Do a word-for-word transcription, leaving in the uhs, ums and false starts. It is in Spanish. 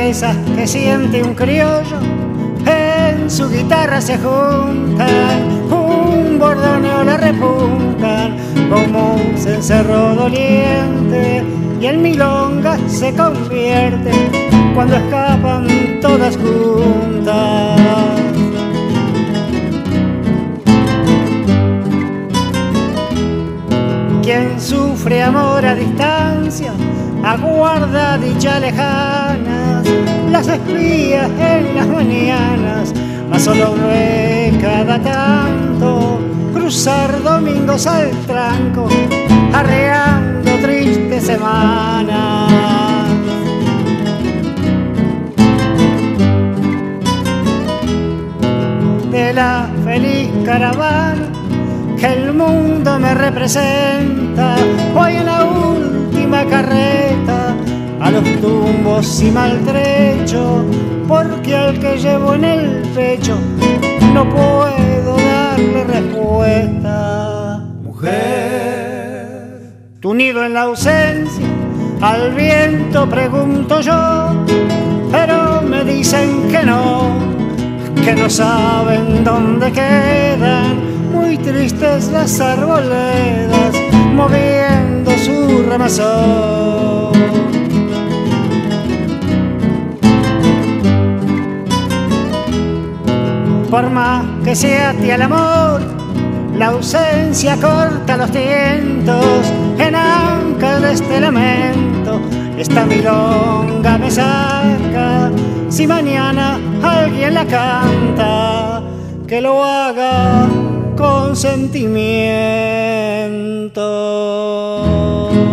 tristezas que siente un criollo en su guitarra se juntan, un bordoneo le repuntan como un cencerro doliente, y en milonga se convierte cuando escapan todas juntas. Quien sufre amor a distancia aguarda dicha lejanas, las espías en las mañanas, mas solo ve cada tanto cruzar domingos al tranco, arreando tristes semanas. De la feliz caravana que el mundo me representa, voy en la última carreta a los tumbos y maltrecho, porque al que llevo en el pecho no puedo darle respuesta. Mujer, tu nido en la ausencia, al viento pregunto yo, pero me dicen que no, que no saben dónde quedan. Muy tristes las arboledas, moviendo su ramazón. Por más que se ate al amor, la ausencia corta los tientos. En anca de este lamento, esta milonga me saca. Si mañana alguien la canta, que lo haga con sentimiento.